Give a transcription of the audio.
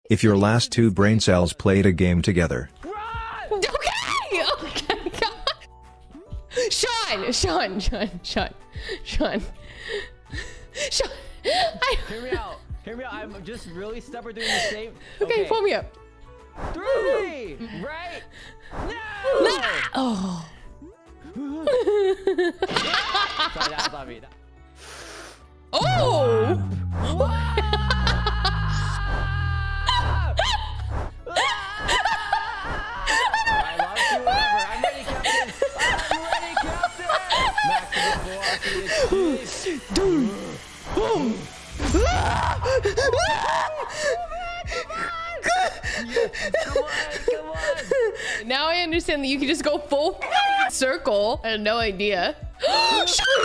If your last two brain cells played a game together. Okay. Sean. Hear me out. I'm just really stubborn doing the same. Okay, pull me up. 3, right? No! Oh. Sorry, that was on me. Oh! I lost you over. I'm ready, Captain. Maximum velocity. Come on. Now I understand that you can just go full circle. I had no idea.